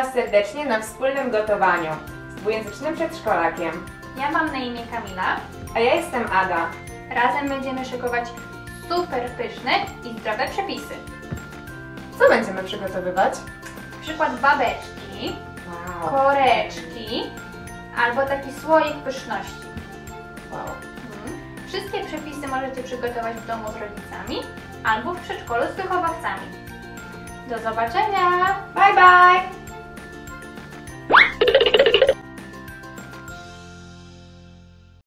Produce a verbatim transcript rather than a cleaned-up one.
Was serdecznie na wspólnym gotowaniu z dwujęzycznym przedszkolakiem. Ja mam na imię Kamila. A ja jestem Ada. Razem będziemy szykować super pyszne i zdrowe przepisy. Co będziemy przygotowywać? Przykład babeczki, Wow. koreczki albo taki słoik pyszności. Wow. Mhm. Wszystkie przepisy możecie przygotować w domu z rodzicami albo w przedszkolu z wychowawcami. Do zobaczenia! Bye bye!